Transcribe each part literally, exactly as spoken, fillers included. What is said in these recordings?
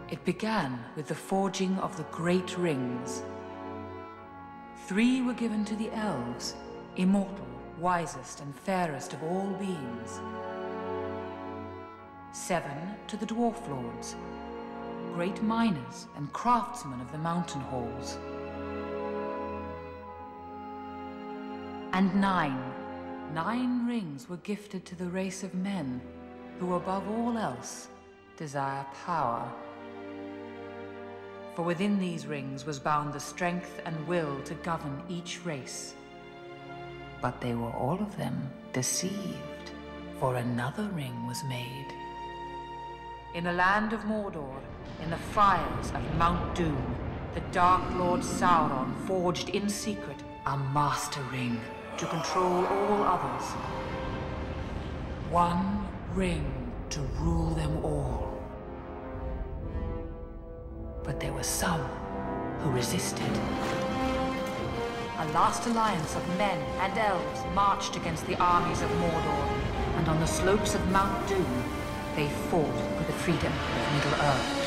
It began with the forging of the Great Rings. Three were given to the elves, immortal, wisest and fairest of all beings. Seven to the dwarf lords, great miners and craftsmen of the mountain halls. And nine, nine rings were gifted to the race of men who above all else desire power. For within these rings was bound the strength and will to govern each race. But they were all of them deceived, for another ring was made. In the land of Mordor, in the fires of Mount Doom, the Dark Lord Sauron forged in secret a master ring to control all others. One ring to rule them all. But there were some who resisted. A last alliance of men and elves marched against the armies of Mordor, and on the slopes of Mount Doom, they fought for the freedom of Middle-earth.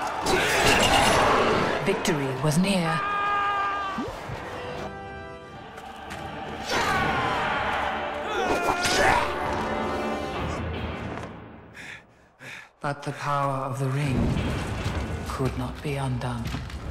Victory was near. But the power of the ring could not be undone.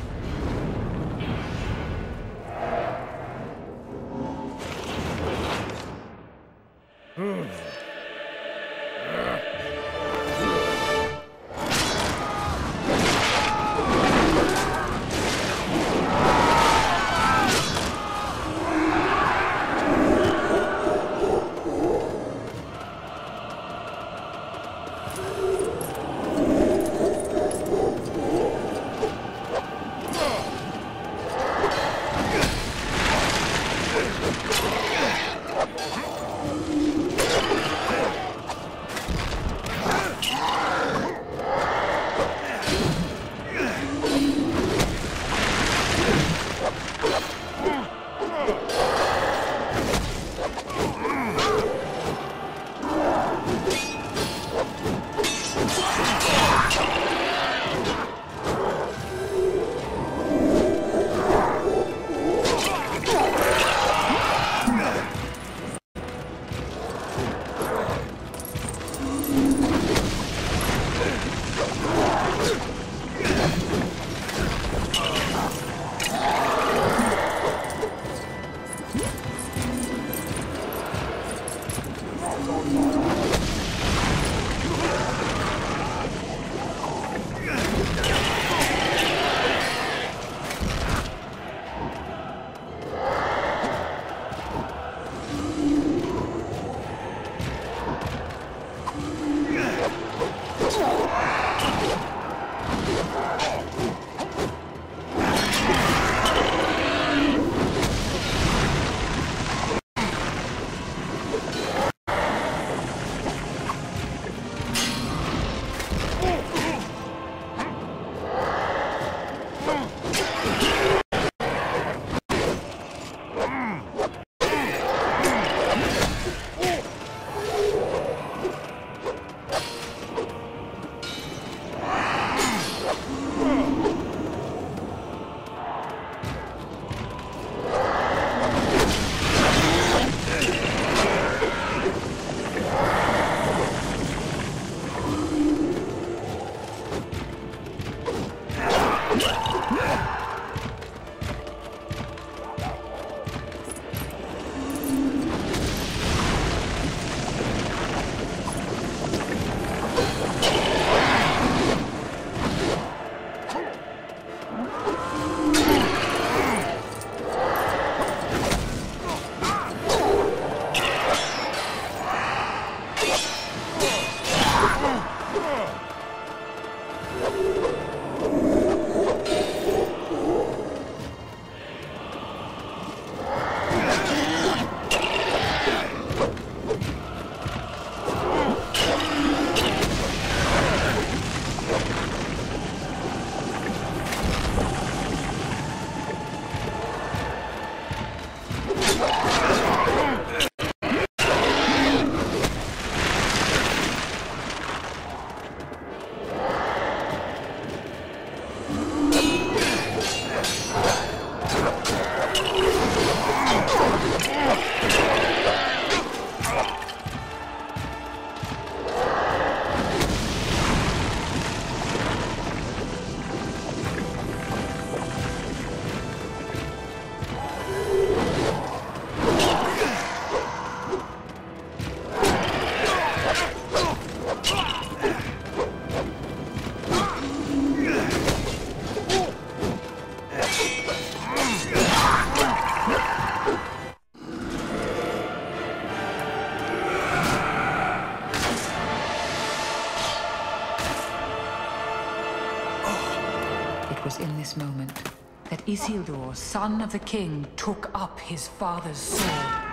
It was in this moment that Isildur, son of the king, took up his father's sword.